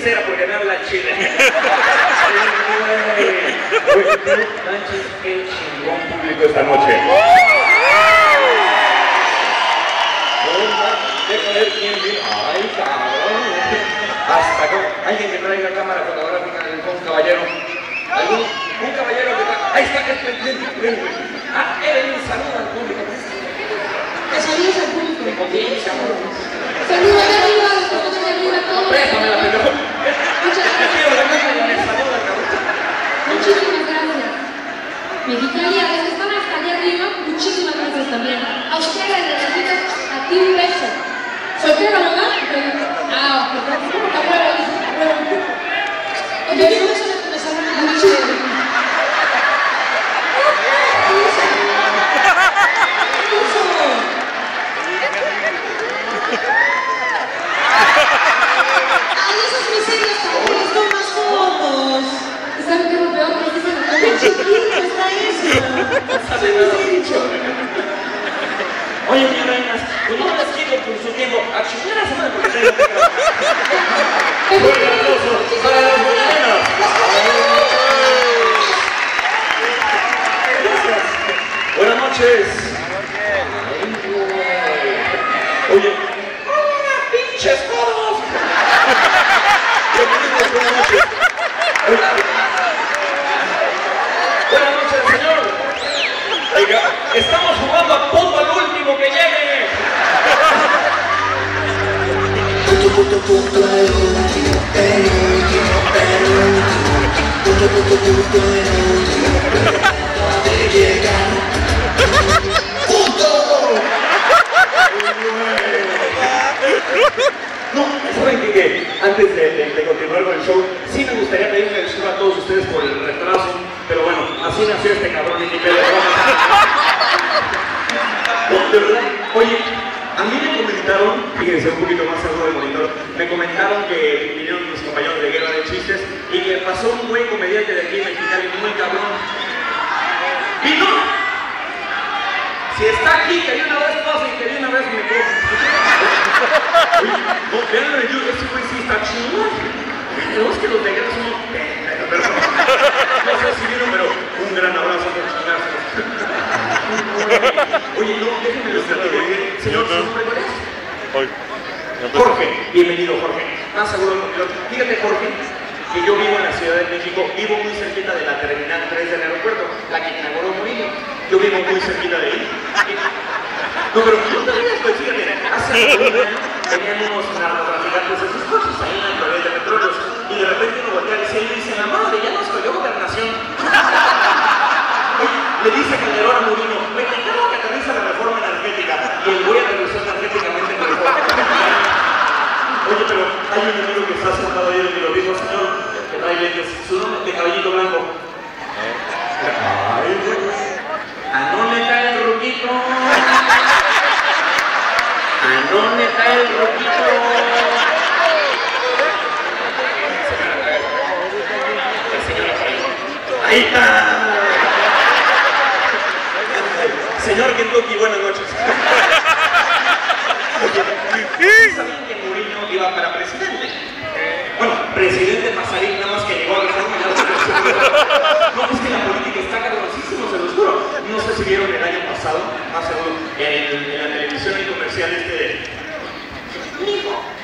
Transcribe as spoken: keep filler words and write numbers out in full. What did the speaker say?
sincera porque me habla chile. Oye, manches, qué chingón público esta noche. Deja ver quién viene. Ay, cabrón. Hasta acá. Alguien que traiga cámara fotográfica un caballero. ¿Algún? Un caballero que traiga. Ahí está, es pendiente. Ah, él un saludo al público. Te saludos al público. Ok, saludos. Saludos de arriba, saludos de arriba a todos. Préstame la pelota. Muchas gracias. Muchísimas gracias. Mexicali, a los que están hasta allá arriba, muchísimas gracias también. A ustedes les invito a ti un beso. ¿Soltero, verdad? Ah, ok. ¿Cómo te acuerdas? Oye, yo no sé lo que me sale muy chido. Ay, esas miserias también son más fotos. ¿Saben qué es lo peor? Que dicen que qué chiquito está eso. Oye, mi reinas, pues no las quiero por su tiempo. A chingar a su madre porque tengo que trabajar. Fuerte aplauso para las buenas. Gracias. Buenas noches. Oye, ¡hola, pinches codos! Buenas noches. Buenas noches, señor. Oiga, estamos jugando a punto al último que llegue. Punto, punto, punto, el último, el último, el último. Punto, punto, punto, el último. De llegar. ¡Punto! No, ¿saben qué? Que antes de, de, de continuar con el show, sí me gustaría pedirle una disculpa a todos ustedes por el retraso, pero bueno, así nació este cabrón y ni pedo. No, de verdad, oye, a mí me comentaron, fíjense un poquito más cerca del monitor, me comentaron que vinieron mis compañeros de Guerra de Chistes y que pasó un buen comediante de aquí en Mexicali, muy cabrón. ¡Y no! Si está aquí, que de una vez pase y que de una vez me coge. Oye, no, vean el YouTube, ese güey sí está chingón. Tenemos que los de Guerra son unos pendejos, pero no sé si vieron, pero un gran abrazo por chingarse. Oye, no, déjenme los platico. Señor, ¿su nombre cuál es? Jorge, bienvenido Jorge. Más seguro, fíjate Jorge, que yo vivo en la Ciudad de México, vivo muy cerquita de la terminal tres del aeropuerto, la que inauguró Murillo. Yo vivo muy cerquita de ahí. No, pero no te rías, pues fíjate, hace un año tenían unos narcotraficantes de sus coches ahí en la playa de petróleos y de repente uno voltea al cielo y dice, la madre, ya nos cayó gobernación. Oye, le dice Calderón a Murillo, me encargo que aterriza la reforma energética y el güey aterrizó energéticamente con el Oye, pero hay un amigo que está sentado ahí y lo dijo, señor, que trae lentes, su nombre de caballito blanco. Ay, güey. ¿A dónde está el roquito? ¿A dónde está el roquito? Ahí está. Señor Kentucky, buenas noches. Oye, ¿sabían que Murillo iba para presidente? Bueno, presidente pasarín, nada más que llegó a la reforma y ya se presidente. No, es que la política está cabrosísimo, se los juro. No sé si vieron el año pasado, más seguro, en, en la televisión y comercial este de... Mijo,